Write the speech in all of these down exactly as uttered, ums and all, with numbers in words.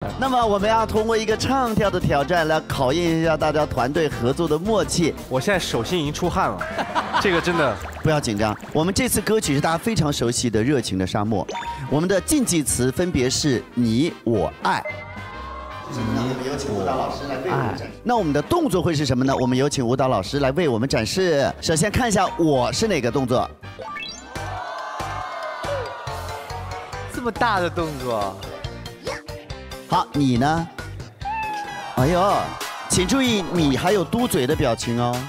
那么我们要通过一个唱跳的挑战来考验一下大家团队合作的默契。 我现在手心已经出汗了，这个真的不要紧张。我们这次歌曲是大家非常熟悉的《热情的沙漠》，我们的禁忌词分别是你、我、爱。那我们有请舞蹈老师来为我们展示。那我们的动作会是什么呢？我们有请舞蹈老师来为我们展示。首先看一下我是哪个动作。 这么大的动作， 好，你呢？哎呦，请注意你还有嘟嘴的表情哦。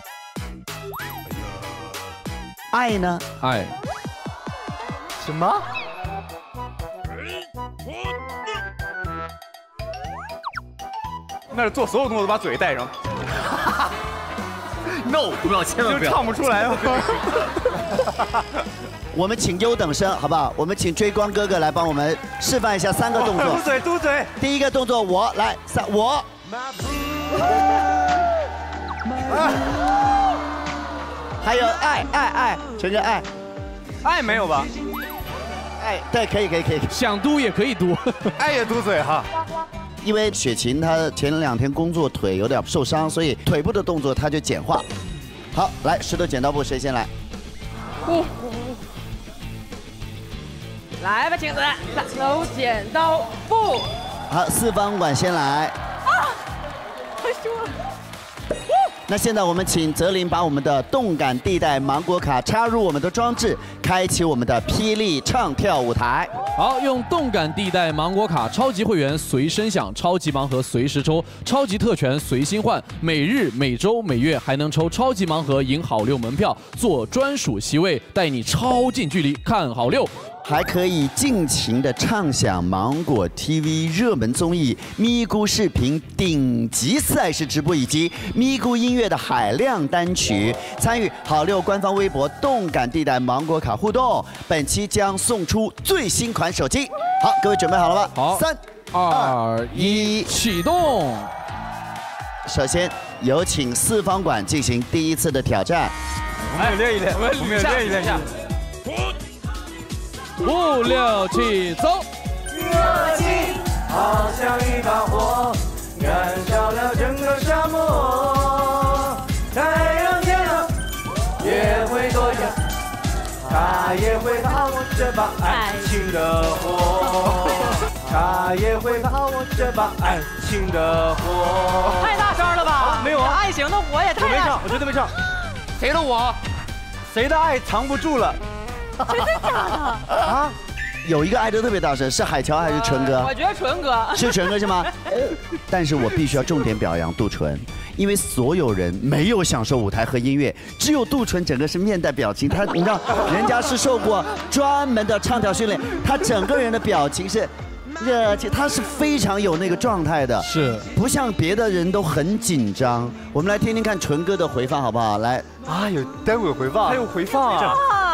爱呢？ 爱。 什么？ 那是做所有动作都把嘴带上。 no， 不要，千万不要， 唱不出来了。 我们请优等生，好不好？我们请追光哥哥来帮我们示范一下三个动作。 嘟嘴，嘟嘴。 第一个动作，我来，三，我。还有爱爱爱，全哥爱。 爱没有吧？ 爱，对，可以可以可以。 想嘟也可以嘟。 爱也嘟嘴哈。 因为雪琴她前两天工作腿有点受伤，所以腿部的动作她就简化。好，来石头剪刀布，谁先来？ 你。 来吧，晴子，手剪刀布。 好，四方馆先来。 啊，太凶了。 那现在我们请泽林把我们的动感地带芒果卡插入我们的装置，开启我们的霹雳唱跳舞台。 好，用动感地带芒果卡，超级会员随身享，超级盲盒随时抽，超级特权随心换，每日、每周、每月还能抽超级盲盒，赢好六门票，坐专属席位，带你超近距离看好六。 还可以尽情的畅享芒果 T V 热门综艺、咪咕视频顶级赛事直播以及咪咕音乐的海量单曲。参与好六官方微博动感地带芒果卡互动，本期将送出最新款手机。好，各位准备好了吗？ 好， 三、 二、一，启动。 首先有请四方馆进行第一次的挑战。 我们练一练，我们练一练一下。 五六七，走！ 热情好像一把火，燃烧了整个沙漠。太阳见了也会躲着，它也会怕我这把爱情的火。它也会怕我这把爱情的火。 太大声了吧？ 没有啊， 爱情的火也太…… 我没唱，我绝对没唱。 谁的我？ 谁的爱藏不住了？ 真的假的？ 啊，有一个爱得特别大声，是海乔还是纯哥？ 我觉得纯哥是纯哥是吗？但是我必须要重点表扬杜淳，因为所有人没有享受舞台和音乐，只有杜淳整个是面带表情。他你知道，人家是受过专门的唱跳训练，他整个人的表情是热情，他是非常有那个状态的， 是不像别的人都很紧张。我们来听听看纯哥的回放好不好？来啊，有待会有回放，还有回放啊！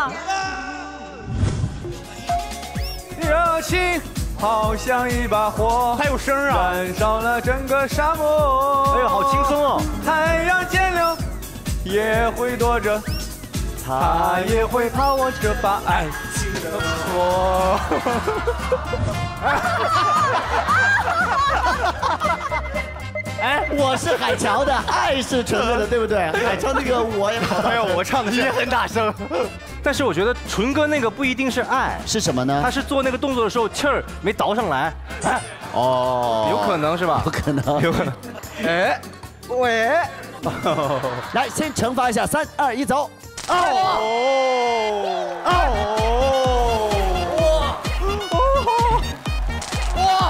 热情好像一把火，还有声啊，燃烧了整个沙漠。哎呦，好轻松哦！太阳见了也会躲着，它也会怕我这把爱情的火。 哎，我是海乔的，爱是纯哥的，对不对？海乔那个我也跑到， 没有，我唱的是也很大声。 但是我觉得纯哥那个不一定是爱， 是什么呢？ 他是做那个动作的时候气儿没倒上来，哎， 哦， 有可能是吧？ 不可能， 有可能。哎，喂， 来先惩罚一下，三二一，走。哦哦哇哇！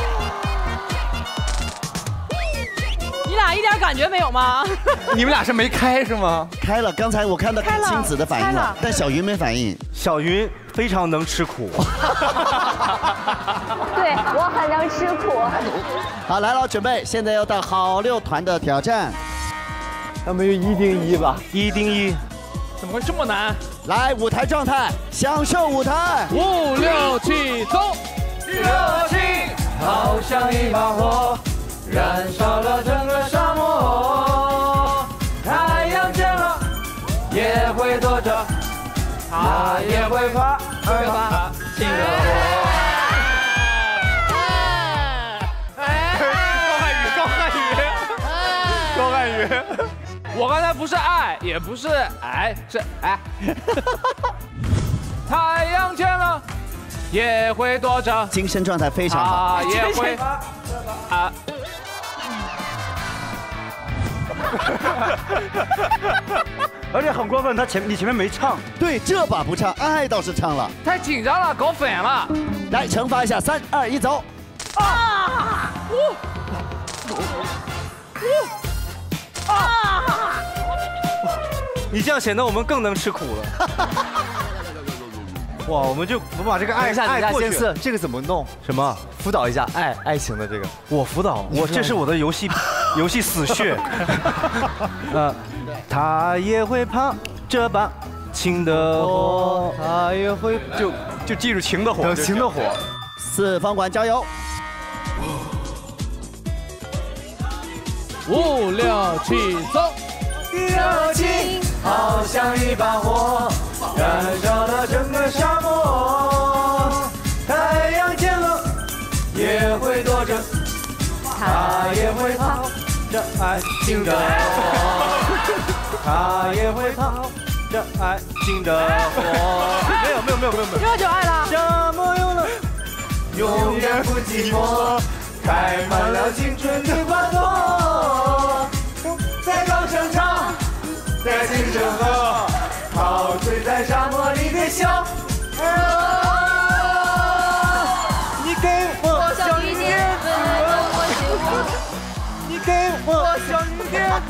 你俩一点感觉没有吗？ 你们俩是没开是吗？ 开了，刚才我看到亲子的反应了，但小云没反应。 小云非常能吃苦。 对，我很能吃苦。 好，来了，准备，现在要到好六团的挑战。 他们有一盯一吧？ 一盯一， 怎么会这么难？ 来，舞台状态，享受舞台。 五六七，走！ 热情好像一把火，燃烧了整个沙漠。太阳见了也会躲着，它也会怕，会怕心的火。 我刚才不是爱，也不是哎，是哎。太阳见了也会躲着， 精神状态非常好。 他也会啊。 而且很过分，他前你前面没唱。 对，这把不唱，爱倒是唱了。 太紧张了，搞反了。 来惩罚一下，三二一，走。啊！ 啊！你这样显得我们更能吃苦了。哇，我们就我们把这个爱爱过去。 先生，这个怎么弄？ 什么？ 辅导一下爱爱情的这个。 我辅导，我这是我的游戏游戏死穴。呃，他也会怕这把情的火， 他也会就就记住情的火， 情的火。 四方馆加油！ 五六七，走！ 热情好像一把火，燃烧了整个沙漠。太阳见了也会躲着，他也会跑着爱情的火， 他也会跑着爱情的火。没有没有没有没有没有， 又就爱了。 沙漠有了，永远不寂寞，开满了青春的花朵，在高声唱，在轻声喝，陶醉在沙漠里的笑。你给我小雨点，你给我小雨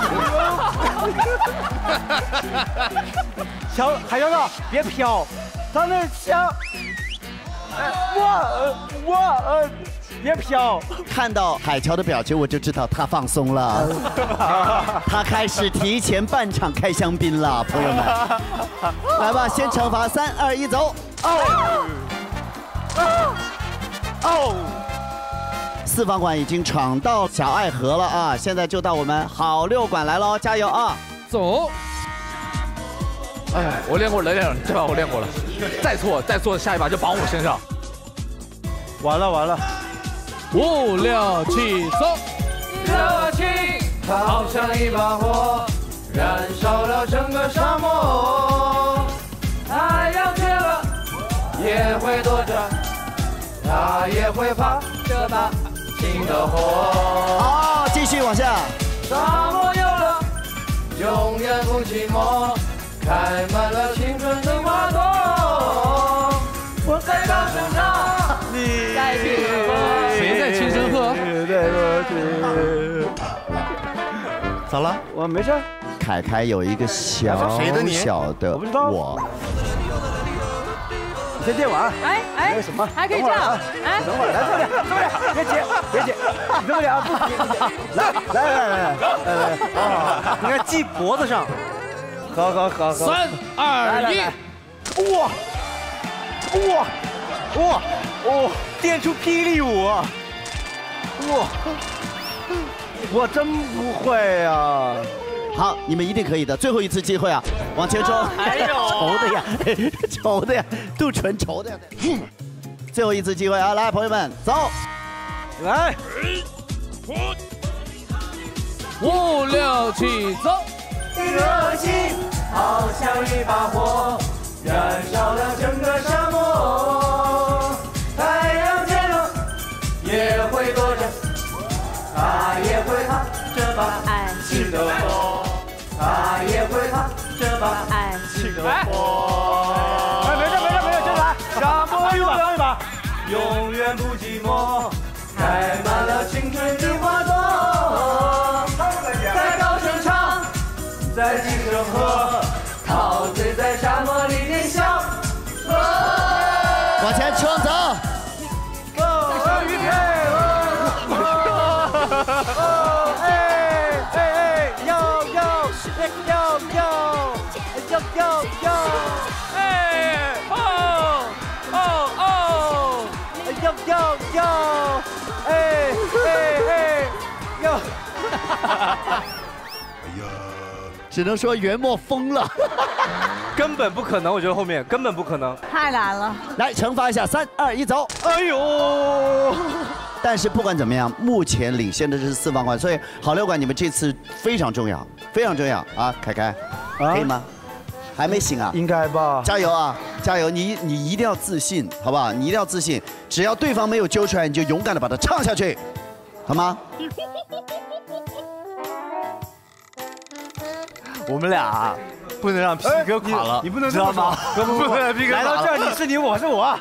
点。 小海洋的别飘，他那想，我我呃。别飘！ 看到海乔的表情，我就知道他放松了，他开始提前半场开香槟了，朋友们。来吧，先惩罚，三二一，走！哦哦！四方馆已经闯到小爱河了啊，现在就到我们好六馆来喽，加油啊！ 走！ 哎，我练过了，练了，这把我练过了，再错再错，下一把就绑我身上。 完了完了！ 五六七，走！ 热情好像一把火，燃烧了整个沙漠。太阳缺了也会躲着，他也会怕这把情的火。 好，继续往下。 沙漠有了，永远不寂寞，开满了青春的花朵。我在高声唱，你在轻声喝。 谁在轻声喝？ 咋了？ 我没事。 凯凯有一个小小的， 我不知道。 我。 你先垫完。 哎哎， 什么？ 还可以这样。哎， 等会儿，来这里，这里，别接，别接，你这么点啊，不急，来来来来来来，啊，你看系脖子上。好好好好。 三二一， 哇哇哇哇！练出霹雳舞啊！哇，我真不会呀。 好，你们一定可以的，最后一次机会啊，往前冲！哎呦，愁的呀，愁的呀，杜淳愁的呀。最后一次机会啊，来，朋友们，走， 来， 五六七，走！ 热情好像一把火，燃烧了整个沙漠。太阳见了也会躲着，他也会怕这把爱情的火，他也会怕这把爱情的火。 哎，没事没事没事，接着来，沙漠有了一把， 永远不寂寞，开满了青春的花朵。在高声唱，在轻声喝，陶醉在沙漠里的笑。 往前冲走。 哦，预备。哦，哎哎哎，哟哟，哟哟，哟哟哟，哎，哦哦哦，哟哟哟，哎哎哎，哟。 只能说元末疯了， 根本不可能，我觉得后面根本不可能。 太难了。 来惩罚一下，三二一，走！ 哎呦， 但是不管怎么样，目前领先的是四方馆，所以好六馆你们这次非常重要，非常重要啊！凯凯，可以吗？还没醒啊？ 应该吧。 加油啊！加油！你你一定要自信，好不好？你一定要自信，只要对方没有揪出来，你就勇敢的把它唱下去，好吗？ 我们俩不能让 P 哥垮了， 你不能知道吗？ 不不不， 能让 P 哥来到这儿，你是你，我是我。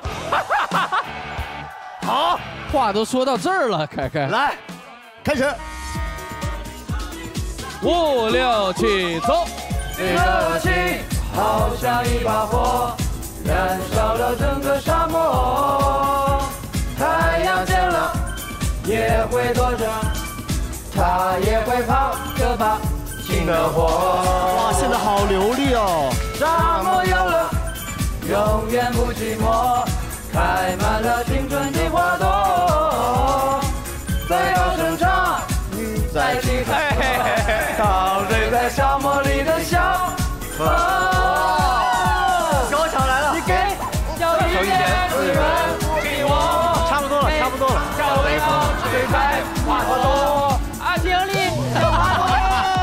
好，话都说到这儿了，凯凯， 来，开始。 五六七，走。 热情好像一把火，燃烧了整个沙漠。太阳见了也会躲着，它也会跑，可怕新的火。 哇，现在好流利哦！ 沙漠有了，永远不寂寞，开满了青春的花朵。在高声唱，在起喊，陶醉在沙漠里的小河。 高潮来了， 你给小一点滋润给我。 差不多了，差不多了。 小微风吹开花朵，爱情里小花朵。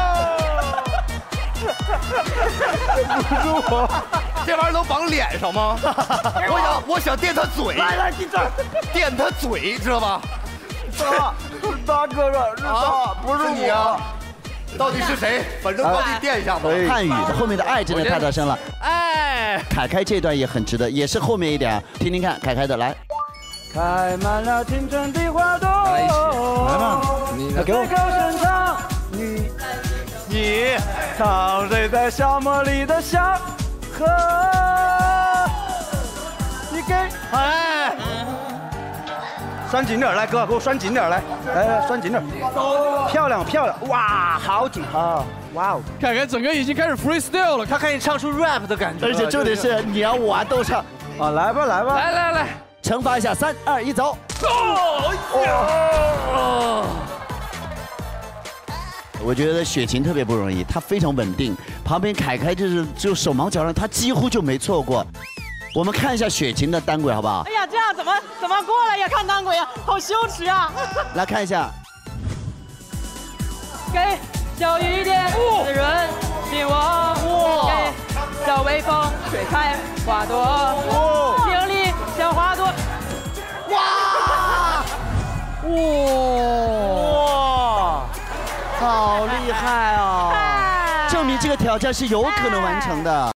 不是我， 这玩意儿能绑脸上吗？我想，我想垫他嘴。 来来，进这儿， 垫他嘴，知道吧？ 大是大哥哥，是大，不是你啊！到底是谁？反正高低垫一下吧。 汉语的后面的爱真的太大声了。 哎， 凯凯这段也很值得，也是后面一点，听听看凯凯的来。 开满了青春的花朵。 来嘛，你给我高声唱，你你陶醉在沙漠里的小河。你给哎。拴紧点，来哥，给我拴紧点，来，来来，拴紧点，漂亮漂亮，哇，好紧啊，哇哦！ 凯凯整个已经开始 freestyle 了， 他可以唱出 rap 的感觉， 而且重点是你要我都唱啊，来吧来吧， 来来来， 惩罚一下，三二一，走！ 哦， 我觉得雪晴特别不容易，她非常稳定，旁边凯凯就是就手忙脚乱，她几乎就没错过。我们看一下雪晴的单轨好不好？ 哎呀，这样怎么怎么过来呀？看单轨呀，好羞耻啊！ 来看一下， 给小雨点滋润心窝，给小微风吹开花朵，心里像花朵。 哇哇，好厉害哦！证明这个挑战是有可能完成的。